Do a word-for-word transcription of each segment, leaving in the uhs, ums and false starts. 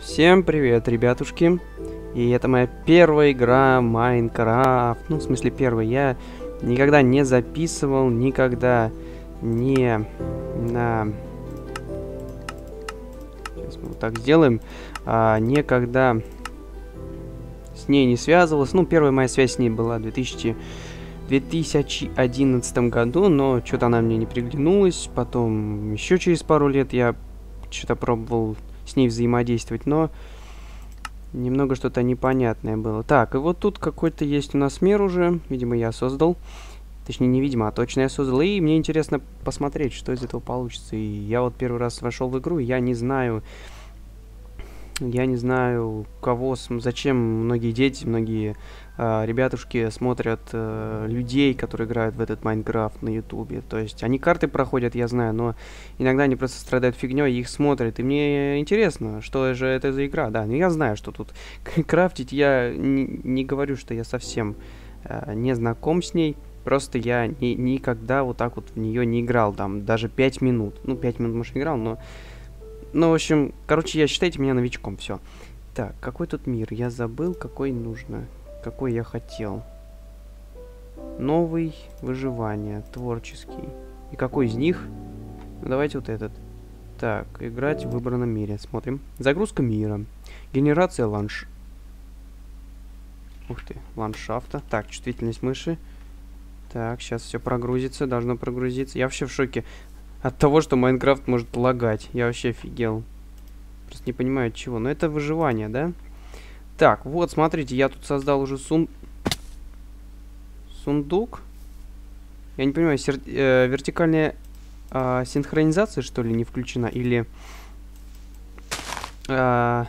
Всем привет, ребятушки. И это моя первая игра Майнкрафт. Ну, в смысле, первая. Я никогда не записывал, никогда не на... Сейчас мы вот так сделаем. А, никогда с ней не связывался. Ну, первая моя связь с ней была в две тысячи одиннадцатом году, но что-то она мне не приглянулась. Потом еще через пару лет я что-то пробовал с ней взаимодействовать, но немного что-то непонятное было. Так, и вот тут какой-то есть у нас мир уже. Видимо, я создал. Точнее, не видимо, а точно я создал. И мне интересно посмотреть, что из этого получится. И я вот первый раз вошел в игру, и я не знаю... Я не знаю, кого, зачем многие дети, многие э, ребятушки смотрят э, людей, которые играют в этот Майнкрафт на ютубе. То есть они карты проходят, я знаю, но иногда они просто страдают фигней и их смотрят. И мне интересно, что же это за игра. Да, но я знаю, что тут крафтить. Я не, не говорю, что я совсем э, не знаком с ней. Просто я ни, никогда вот так вот в нее не играл. Там даже пять минут. Ну, пять минут, может, играл, но... Ну, в общем, короче, я считайте меня новичком, все. Так, какой тут мир? Я забыл, какой нужно. Какой я хотел. Новый, выживание, творческий. И какой из них? Ну, давайте вот этот. Так, играть в выбранном мире. Смотрим. Загрузка мира. Генерация ландш... Ух ты, ландшафта. Так, чувствительность мыши. Так, сейчас все прогрузится, должно прогрузиться. Я вообще в шоке. От того, что Майнкрафт может лагать. Я вообще офигел. Просто не понимаю, от чего. Но это выживание, да? Так, вот, смотрите, я тут создал уже сун... сундук. Я не понимаю, сер... э, вертикальная э, синхронизация, что ли, не включена? Или... Э,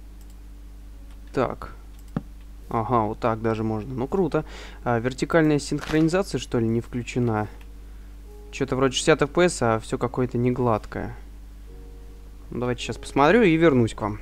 так. Ага, вот так даже можно. Ну, круто. А, вертикальная синхронизация, что ли, не включена? Что-то вроде шестьдесят эф пи эс, а все какое-то не гладкое. Ну, давайте сейчас посмотрю и вернусь к вам.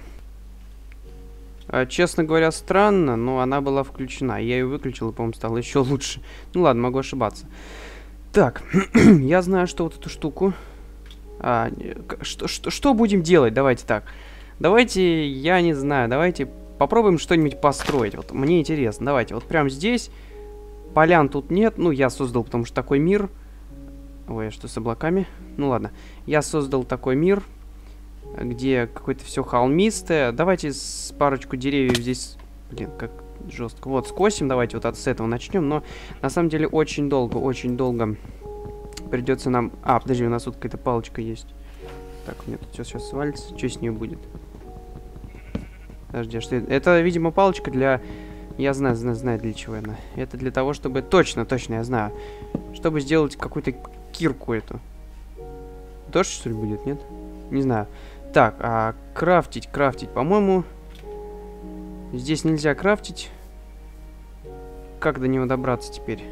А, честно говоря, странно, но она была включена. Я ее выключил, и, по-моему, стало еще лучше. Ну ладно, могу ошибаться. Так, я знаю, что вот эту штуку... А, что, что, что будем делать? Давайте так. Давайте, я не знаю, давайте попробуем что-нибудь построить. Вот мне интересно. Давайте, вот прямо здесь. Полян тут нет. Ну, я создал, потому что такой мир... Ой, а что с облаками? Ну ладно. Я создал такой мир, где какое-то все холмистое. Давайте с парочку деревьев здесь... Блин, как жестко. Вот, скосим. Давайте вот от с этого начнем. Но на самом деле очень долго, очень долго придется нам... А, подожди, у нас тут какая-то палочка есть. Так, у меня тут все сейчас свалится. Что с ней будет? Подожди, а что это? Это, видимо, палочка для... Я знаю, знаю, знаю, для чего она. Это для того, чтобы... Точно, точно, я знаю. Чтобы сделать какую-то кирку эту. Дождь, что ли, будет, нет? Не знаю. Так, а крафтить, крафтить, по-моему... Здесь нельзя крафтить. Как до него добраться теперь?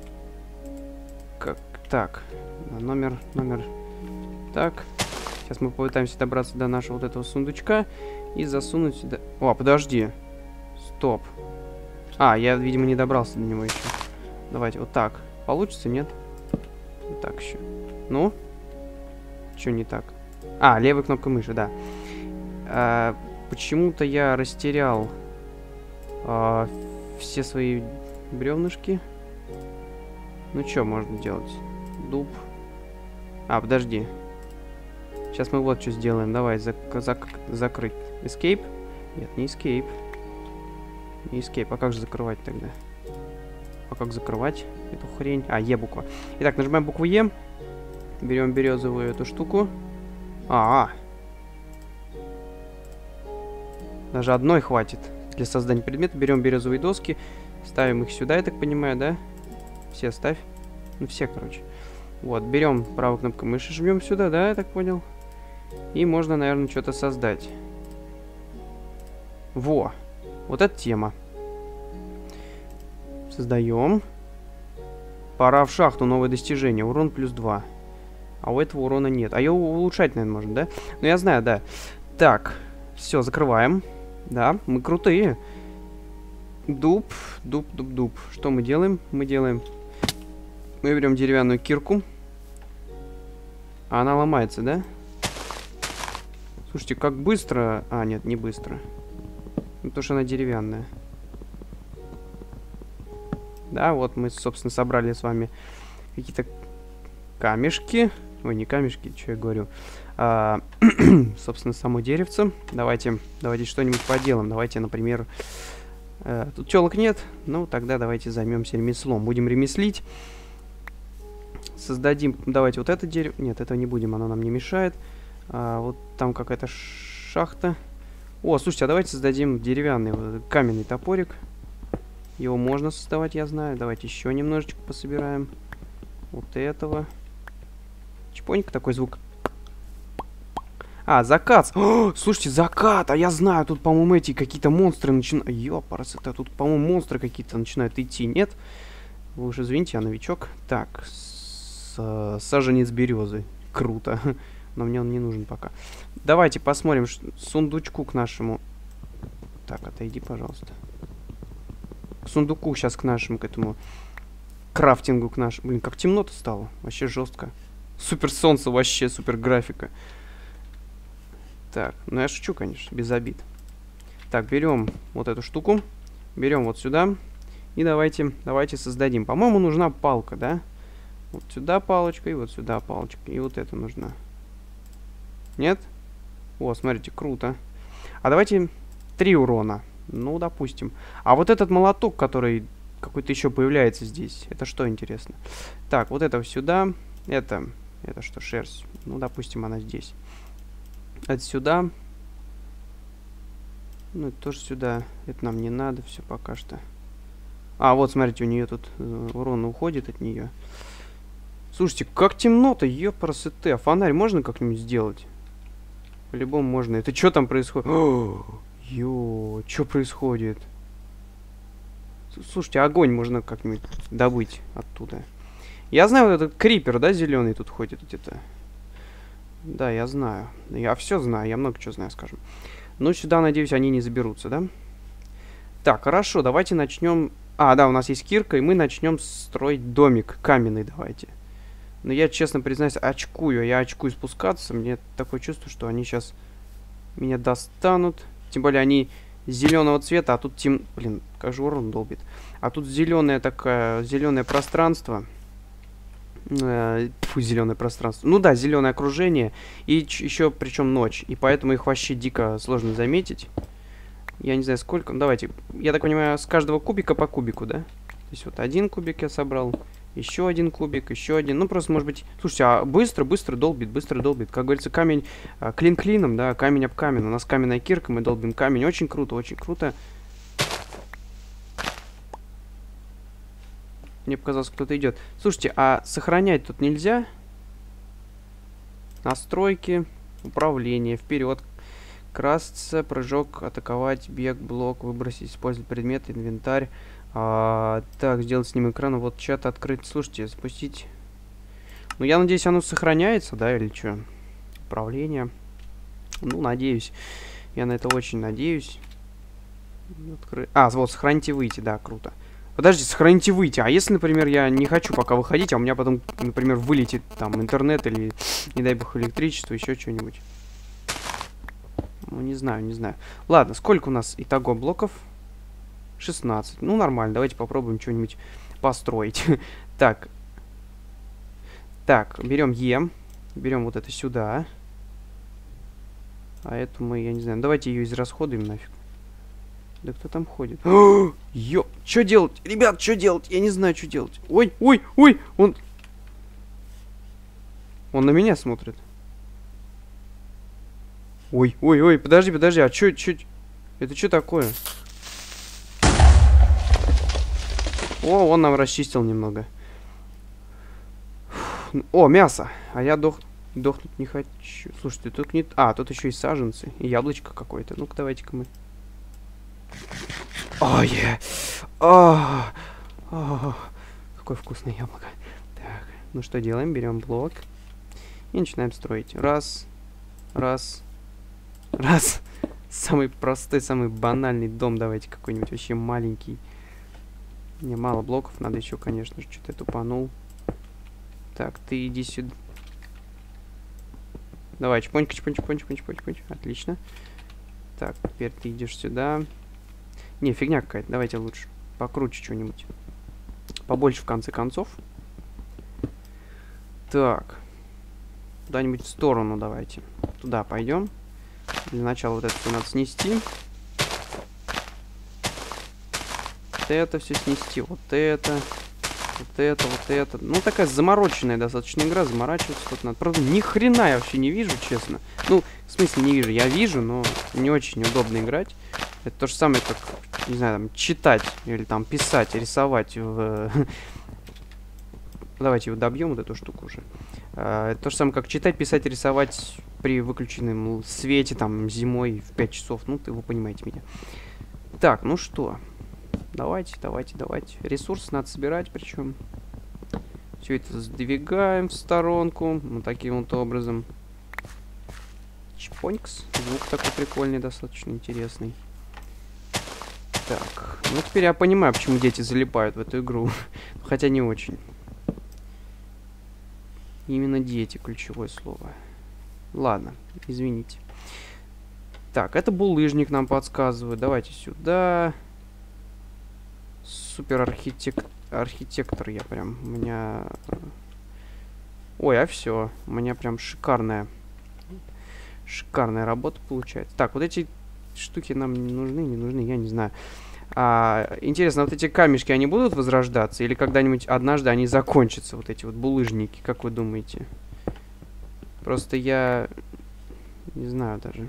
Как? Так. Номер, номер... Так. Сейчас мы попытаемся добраться до нашего вот этого сундучка. И засунуть сюда... О, подожди. Стоп. А, я, видимо, не добрался до него еще. Давайте вот так. Получится, нет? Вот так еще. Ну? Что не так? А, левая кнопка мыши, да. А, почему-то я растерял а, все свои бревнышки. Ну, что можно делать? Дуб. А, подожди. Сейчас мы вот что сделаем. Давай, зак зак закрыть. Escape? Нет, не escape. Не escape. А как же закрывать тогда? А как закрывать эту хрень? А, Е буква. Итак, нажимаем букву Е. Берем березовую эту штуку. А, -а. Даже одной хватит для создания предмета. Берем березовые доски. Ставим их сюда, я так понимаю, да? Все ставь. Ну, все, короче. Вот, берем правой кнопкой мыши, жмем сюда, да, я так понял. И можно, наверное, что-то создать. Во! Вот эта тема. Создаем. Пора в шахту, новое достижение. Урон плюс два. А у этого урона нет. А ее улучшать, наверное, можно, да? Ну, я знаю, да. Так, все, закрываем. Да, мы крутые. Дуб, дуб, дуб, дуб. Что мы делаем? Мы делаем... Мы берем деревянную кирку. А она ломается, да? Слушайте, как быстро... А, нет, не быстро. Ну, потому что она деревянная. Да, вот мы, собственно, собрали с вами какие-то камешки. Ой, не камешки, что я говорю. А, собственно, само деревце. Давайте, давайте что-нибудь поделаем. Давайте, например... Э, тут телок нет. Ну, тогда давайте займемся ремеслом. Будем ремеслить. Создадим... Давайте вот это дерево... Нет, этого не будем, оно нам не мешает. А, вот там какая-то шахта. О, слушайте, а давайте создадим деревянный вот, каменный топорик. Его можно создавать, я знаю. Давайте еще немножечко пособираем. Вот этого. Чпонька, такой звук. А, закат. О, слушайте, закат. А я знаю, тут, по-моему, эти какие-то монстры начинают... Ёпарас, это тут, по-моему, монстры какие-то начинают идти. Нет? Вы уж извините, я новичок. Так, с саженец березы. Круто. Но мне он не нужен пока. Давайте посмотрим сундучку к нашему. Так, отойди, пожалуйста. К сундуку сейчас к нашему, к этому крафтингу, к нашему. Блин, как темно-то стало. Вообще жестко. Супер солнце, вообще супер графика. Так, ну я шучу, конечно, без обид. Так, берем вот эту штуку. Берем вот сюда. И давайте, давайте создадим. По-моему, нужна палка, да? Вот сюда палочка и вот сюда палочка. И вот это нужна. Нет? О, смотрите, круто. А давайте три урона. Ну, допустим. А вот этот молоток, который какой-то еще появляется здесь. Это что, интересно? Так, вот это сюда. Это, это что, шерсть? Ну, допустим, она здесь. Это сюда. Ну, это тоже сюда. Это нам не надо, все пока что. А, вот, смотрите, у нее тут э, урон уходит от нее. Слушайте, как темно-то, ёпарасоте. А фонарь можно как-нибудь сделать? По-любому можно. Это что там происходит? Ё, что происходит? Слушайте, огонь можно как-нибудь добыть оттуда. Я знаю, вот этот крипер, да, зеленый тут ходит где-то. Да, я знаю. Я все знаю, я много чего знаю, скажем. Ну, сюда, надеюсь, они не заберутся, да? Так, хорошо, давайте начнем... А, да, у нас есть кирка, и мы начнем строить домик каменный, давайте. Но я, честно признаюсь, очкую. Я очкую спускаться. Мне такое чувство, что они сейчас меня достанут. Тем более они зеленого цвета, а тут тем... Блин, как же урон долбит. А тут зеленое такое, зеленое пространство. Э, фу, зеленое пространство. Ну да, зеленое окружение. И еще, причем ночь. И поэтому их вообще дико сложно заметить. Я не знаю, сколько. Давайте, я так понимаю, с каждого кубика по кубику, да? То есть вот один кубик я собрал. Еще один кубик, еще один. Ну, просто, может быть... Слушайте, а быстро, быстро долбит, быстро долбит. Как говорится, камень а, клин клином, да, камень об камень. У нас каменная кирка, мы долбим камень. Очень круто, очень круто. Мне показалось, кто-то идет. Слушайте, а сохранять тут нельзя? Настройки, управление, вперед. Красться, прыжок, атаковать, бег, блок, выбросить, использовать предмет, инвентарь. А, так, сделать с ним экран. Вот чат открыть. Слушайте, спустить. Ну, я надеюсь, оно сохраняется, да, или что? Управление. Ну, надеюсь. Я на это очень надеюсь. Откры... А, вот, сохраните выйти, да, круто. Подожди, сохраните выйти. А если, например, я не хочу пока выходить, а у меня потом, например, вылетит там интернет или, не дай бог, электричество, еще что-нибудь. Ну, не знаю, не знаю. Ладно, сколько у нас итого блоков? шестнадцать. Ну, нормально. Давайте попробуем что-нибудь построить. Так. Так, берем Е. Берем вот это сюда. А эту мы, я не знаю. Давайте ее израсходуем нафиг. Да кто там ходит? Ё, что делать? Ребят, что делать? Я не знаю, что делать. Ой, ой, ой, он... Он на меня смотрит. Ой, ой, ой, подожди, подожди, а что, что... Это что такое? О, он нам расчистил немного. Фух. О, мясо. А я дох... дохнуть не хочу. Слушайте, тут не... А, тут еще и саженцы. И яблочко какое-то. Ну-ка, давайте-ка мы... Ой, о, о, какое вкусное яблоко. Так, ну что делаем? Берем блок и начинаем строить. Раз, раз, раз. Самый простой, самый банальный дом. Давайте какой-нибудь вообще маленький. Мне мало блоков, надо еще, конечно же, что-то я тупанул. Так, ты иди сюда. Давай, чпонька, чпонька, чпонька, чпонька, чпонька. Отлично. Так, теперь ты идешь сюда. Не, фигня какая-то. Давайте лучше покруче что-нибудь. Побольше, в конце концов. Так. Куда-нибудь в сторону давайте. Туда пойдем. Для начала вот это все надо снести. Вот это все снести. Вот это. Вот это, вот это. Ну, такая замороченная достаточно игра. Заморачиваться тут надо. Правда, ни хрена я вообще не вижу, честно. Ну, в смысле не вижу. Я вижу, но не очень удобно играть. Это то же самое, как, не знаю, там, читать или там писать, рисовать в... Давайте его добьем, вот эту штуку уже. Uh, это то же самое, как читать, писать, рисовать при выключенном свете, там, зимой в пять часов. Ну, ты, вы понимаете меня. Так, ну что. Давайте, давайте, давайте. Ресурсы надо собирать, причем. Все это сдвигаем в сторонку. Вот таким вот образом. Чпонькс. Звук такой прикольный, достаточно интересный. Так, ну теперь я понимаю, почему дети залипают в эту игру. Хотя не очень. Именно дети, ключевое слово. Ладно, извините. Так, это булыжник нам подсказывает. Давайте сюда. Супер архитект... архитектор я прям. У меня... Ой, а все. У меня прям шикарная... Шикарная работа получается. Так, вот эти штуки нам не нужны, не нужны, я не знаю. А, интересно, вот эти камешки, они будут возрождаться? Или когда-нибудь однажды они закончатся, вот эти вот булыжники? Как вы думаете? Просто я... Не знаю даже.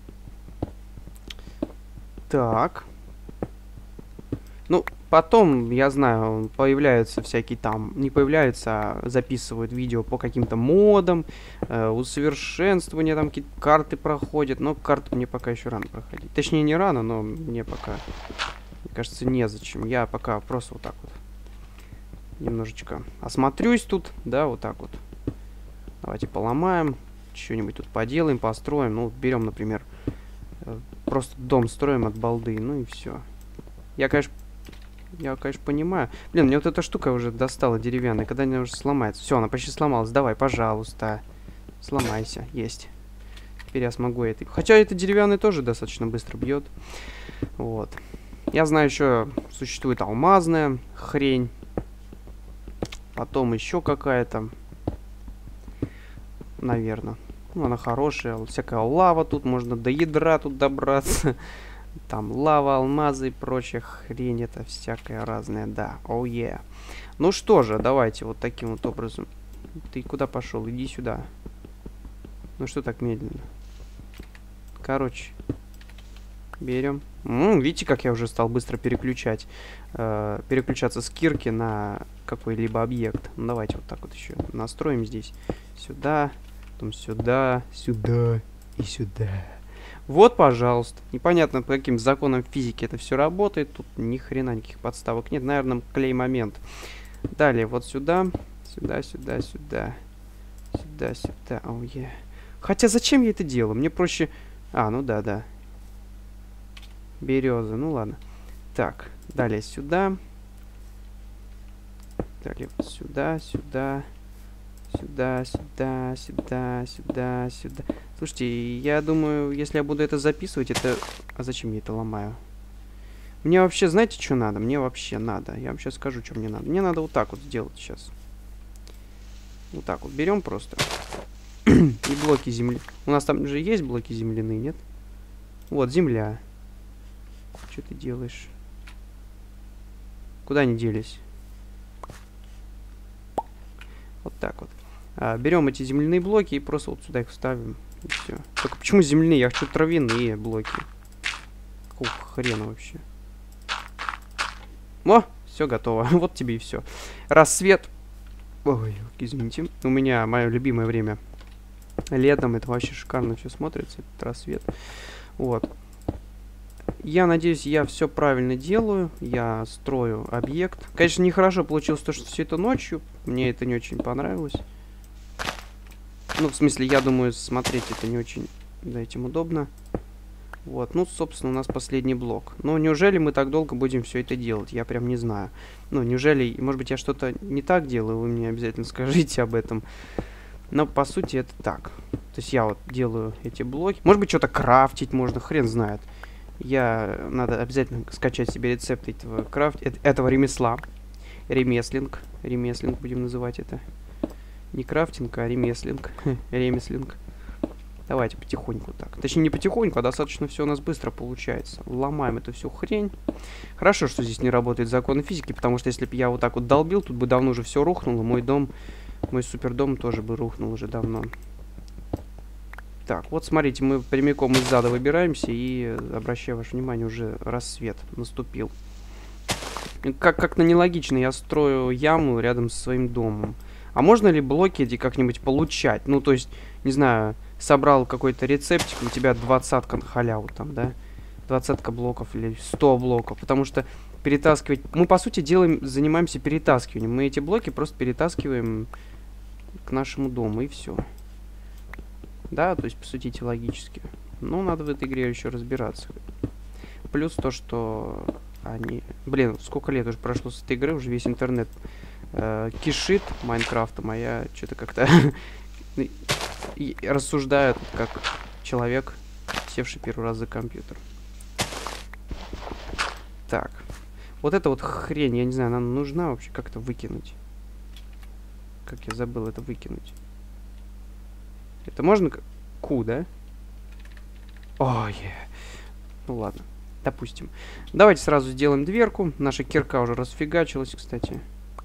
Так. Ну, потом, я знаю, появляются всякие там... Не появляются, а записывают видео по каким-то модам, э, усовершенствования, там какие-то карты проходят. Но карты мне пока еще рано проходить. Точнее, не рано, но мне пока... Мне кажется, незачем. Я пока просто вот так вот немножечко осмотрюсь тут. Да, вот так вот. Давайте поломаем. Что-нибудь тут поделаем, построим. Ну, берем, например, просто дом строим от балды. Ну и все. Я, конечно, я, конечно, понимаю. Блин, мне вот эта штука уже достала деревянная. Когда она уже сломается. Все, она почти сломалась. Давай, пожалуйста. Сломайся. Есть. Теперь я смогу это. Хотя это деревянный тоже достаточно быстро бьет. Вот. Я знаю, еще существует алмазная хрень. Потом еще какая-то. Наверное. Ну, она хорошая. Всякая лава тут. Можно до ядра тут добраться. Там лава, алмазы и прочая хрень. Это всякая разная. Да. Оу, oh, yeah. Ну что же, давайте вот таким вот образом. Ты куда пошел? Иди сюда. Ну что так медленно? Короче. Берем. М-м, видите, как я уже стал быстро переключать. Э, переключаться с кирки на какой-либо объект. Ну, давайте вот так вот еще настроим здесь. Сюда. Потом сюда. Сюда. И сюда. Вот, пожалуйста. Непонятно, по каким законам физики это все работает. Тут ни хрена никаких подставок нет. Наверное, клей-момент. Далее, вот сюда. Сюда, сюда, сюда. Сюда, сюда. Оу, oh, yeah. Хотя зачем я это делаю? Мне проще... А, ну да, да. Береза, ну ладно. Так, далее сюда. Далее вот сюда, сюда. Сюда, сюда, сюда, сюда, сюда. Слушайте, я думаю, если я буду это записывать, это... А зачем я это ломаю? Мне вообще, знаете, что надо? Мне вообще надо. Я вам сейчас скажу, что мне надо. Мне надо вот так вот сделать сейчас. Вот так вот берем просто. И блоки земли. У нас там же есть блоки земляные, нет? Вот, земля. Что ты делаешь? Куда они делись? Вот так вот. А, берем эти земляные блоки и просто вот сюда их вставим. И все. Только почему земляные? Я хочу травяные блоки. Какого хрена вообще? О, все готово. Вот тебе и все. Рассвет. Ой, извините. У меня мое любимое время. Летом это вообще шикарно все смотрится. Этот рассвет. Вот. Я надеюсь, я все правильно делаю. Я строю объект. Конечно, нехорошо получилось то, что все это ночью. Мне это не очень понравилось. Ну, в смысле, я думаю, смотреть это не очень, да, этим удобно. Вот, ну, собственно, у нас последний блок. Но неужели мы так долго будем все это делать? Я прям не знаю. Ну, неужели, может быть, я что-то не так делаю? Вы мне обязательно скажите об этом. Но, по сути, это так. То есть я вот делаю эти блоки. Может быть, что-то крафтить можно, хрен знает. Я... Надо обязательно скачать себе рецепт этого крафт... этого ремесла. Ремеслинг. Ремеслинг будем называть это. Не крафтинг, а ремеслинг. Ремеслинг. Давайте потихоньку так. Точнее, не потихоньку, а достаточно все у нас быстро получается. Ломаем эту всю хрень. Хорошо, что здесь не работает законы физики, потому что если бы я вот так вот долбил, тут бы давно уже все рухнуло. Мой дом, мой супердом тоже бы рухнул уже давно. Так, вот смотрите, мы прямиком из зада выбираемся, и, обращаю ваше внимание, уже рассвет наступил. Как- как-то нелогично я строю яму рядом со своим домом. А можно ли блоки эти как-нибудь получать? Ну, то есть, не знаю, собрал какой-то рецептик, у тебя двадцатка на халяву там, да? Двадцатка блоков или сто блоков. Потому что перетаскивать... Мы, по сути, делаем, занимаемся перетаскиванием. Мы эти блоки просто перетаскиваем к нашему дому, и все. Да, то есть, по сути, логически. Ну, надо в этой игре еще разбираться. Плюс то, что они... Блин, сколько лет уже прошло с этой игры, уже весь интернет э, кишит Майнкрафтом, а я что-то как-то рассуждаю как человек, севший первый раз за компьютер. Так. Вот эта вот хрень, я не знаю, она нужна вообще как-то выкинуть. Как я забыл это выкинуть. Это можно... Ку, да? Ой, yeah. Ну ладно, допустим. Давайте сразу сделаем дверку. Наша кирка уже расфигачилась, кстати.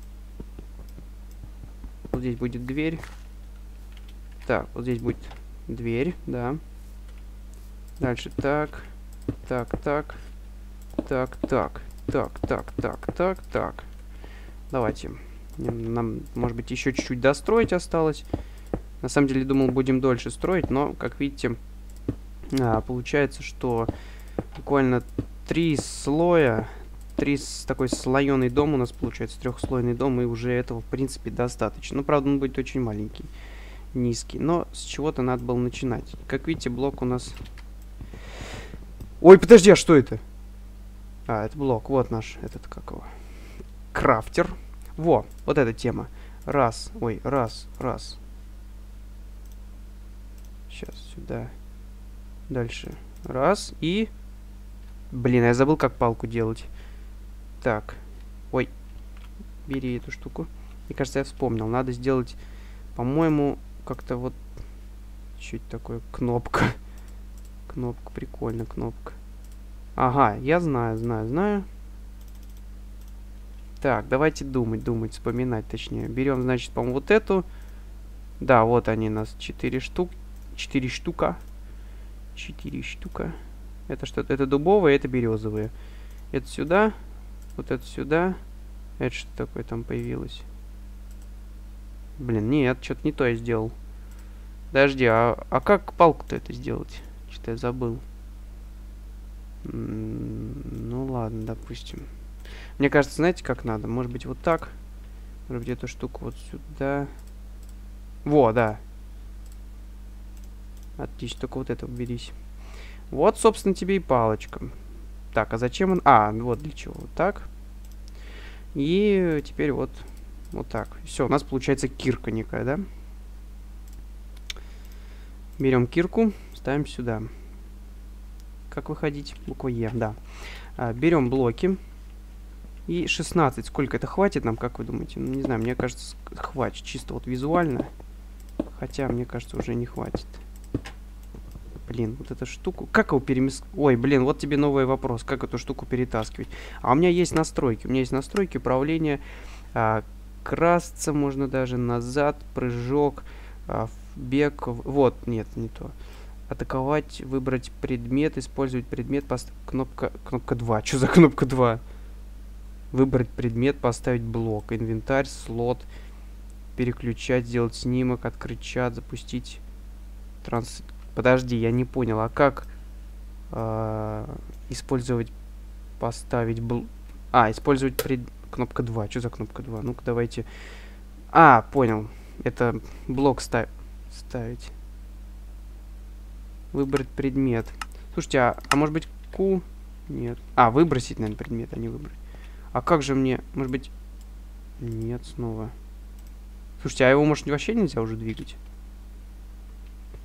Вот здесь будет дверь. Так, вот здесь будет дверь, да. Дальше так. Так, так. Так, так. Так, так, так, так, так. Давайте. Нам, может быть, еще чуть-чуть достроить осталось. На самом деле, думал, будем дольше строить, но, как видите, а, получается, что буквально три слоя, три с такой слоеный дом у нас получается, трехслойный дом, и уже этого, в принципе, достаточно. Ну, правда, он будет очень маленький, низкий, но с чего-то надо было начинать. Как видите, блок у нас... Ой, подожди, а что это? А, это блок, вот наш, этот, как его, крафтер. Во, вот эта тема. Раз, ой, раз, раз. Сейчас сюда. Дальше. Раз. И... Блин, я забыл, как палку делать. Так. Ой. Бери эту штуку. Мне кажется, я вспомнил. Надо сделать, по-моему, как-то вот... Чуть такое. Кнопка. Кнопка. Прикольно, кнопка. Ага, я знаю, знаю, знаю. Так, давайте думать, думать, вспоминать, точнее. Берем, значит, по-моему, вот эту. Да, вот они у нас. Четыре штуки. Четыре штука. Четыре штука. Это что-то, это дубовые, это березовые. Это сюда. Вот это сюда. Это что такое там появилось? Блин, нет, что-то не то я сделал. Подожди, а, а как палку-то это сделать? Что-то я забыл. М-м, ну ладно, допустим. Мне кажется, знаете, как надо? Может быть, вот так. Может быть, эту штуку вот сюда. Во, да. Отлично, только вот это уберись. Вот, собственно, тебе и палочка. Так, а зачем он... А, вот для чего. Вот так. И теперь вот, вот так. Все, у нас получается кирка некая, да? Берем кирку, ставим сюда. Как выходить? Буква Е, да. А, берем блоки. И шестнадцать. Сколько это хватит нам, как вы думаете? Ну, не знаю, мне кажется, хватит. Чисто вот визуально. Хотя, мне кажется, уже не хватит. Блин, вот эту штуку... Как его перемес... Ой, блин, вот тебе новый вопрос. Как эту штуку перетаскивать? А у меня есть настройки. У меня есть настройки управления. А, красться можно даже назад. Прыжок. А, бег. Вот, нет, не то. Атаковать, выбрать предмет, использовать предмет. Пост... Кнопка... Кнопка два. Что за кнопка два? Выбрать предмет, поставить блок. Инвентарь, слот. Переключать, сделать снимок, открыть чат, запустить транс... Подожди, я не понял, а как э, использовать, поставить бл... А, использовать пред... кнопка два. Что за кнопка два? Ну-ка, давайте... А, понял. Это блок став... ставить. Выбрать предмет. Слушайте, а, а может быть Q? Нет. А, выбросить, наверное, предмет, а не выбрать. А как же мне... Может быть... Нет, снова. Слушайте, а его, может, вообще нельзя уже двигать?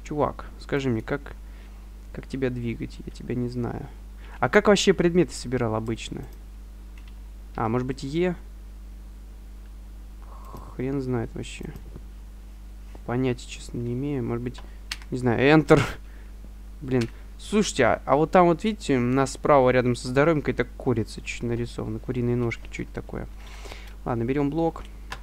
Чувак, скажи мне, как, как тебя двигать? Я тебя не знаю. А как вообще предметы собирал обычно? А, может быть, Е? Хрен знает вообще. Понятия, честно, не имею. Может быть, не знаю, Enter. Блин. Слушайте, а, а вот там вот, видите, у нас справа рядом со здоровьем какая-то курица чуть нарисована. Куриные ножки, чуть такое. Ладно, берем блок.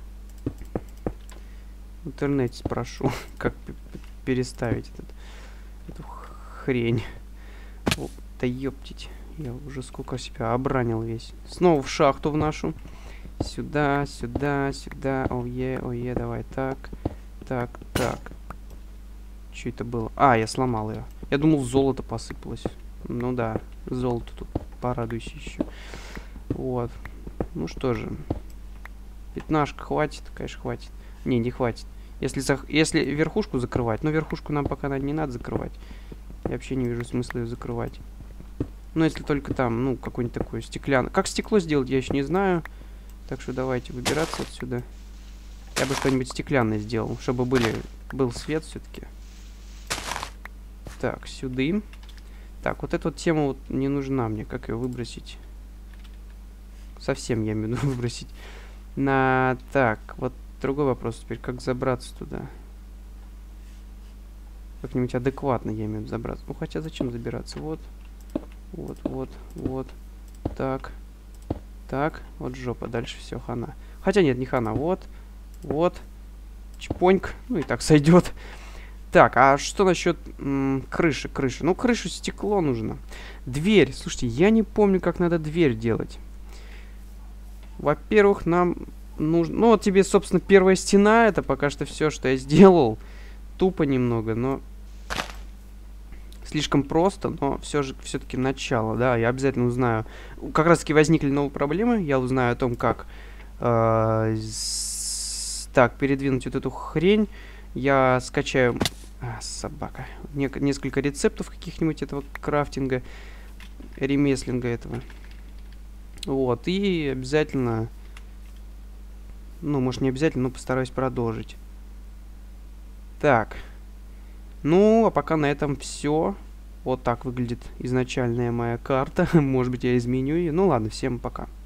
В интернете спрошу, как переставить этот, эту хрень. О, да ёптить. Я уже сколько себя обранил весь. Снова в шахту в нашу. Сюда, сюда, сюда. Ое, ое, давай так. Так, так. Что это было? А, я сломал ее. Я думал, золото посыпалось. Ну да, золото тут. Порадуйся еще. Вот. Ну что же. Пятнашка хватит? Конечно, хватит. Не, не хватит. Если, зах... Если верхушку закрывать. Но верхушку нам пока не надо закрывать. Я вообще не вижу смысла ее закрывать. Ну, если только там, ну, какой-нибудь такой стеклянный. Как стекло сделать, я еще не знаю. Так что давайте выбираться отсюда. Я бы что-нибудь стеклянное сделал, чтобы были... был свет все-таки. Так, сюда. Так, вот эта вот тема вот не нужна мне. Как ее выбросить? Совсем я имею в виду выбросить. На... Так, вот другой вопрос теперь. Как забраться туда? Как-нибудь адекватно я имею в виду забраться. Ну, хотя зачем забираться? Вот. Вот, вот, вот. Так. Так. Вот жопа. Дальше все, хана. Хотя нет, не хана. Вот. Вот. Чпоньк. Ну и так сойдет. Так, а что насчет м, крыши? Крыши. Ну, крышу стекло нужно. Дверь. Слушайте, я не помню, как надо дверь делать. Во-первых, нам нужно... Ну, вот тебе, собственно, первая стена. Это пока что все, что я сделал. Тупо немного, но... Слишком просто, но все же все-таки начало, да. Я обязательно узнаю. Как раз-таки возникли новые проблемы. Я узнаю о том, как... Э, с, так, передвинуть вот эту хрень. Я скачаю... А, собака. Не, несколько рецептов каких-нибудь этого крафтинга. Ремеслинга этого. Вот. И обязательно... Ну, может, не обязательно, но постараюсь продолжить. Так. Ну, а пока на этом все. Вот так выглядит изначальная моя карта. Может быть, я изменю ее. Ну ладно, всем пока.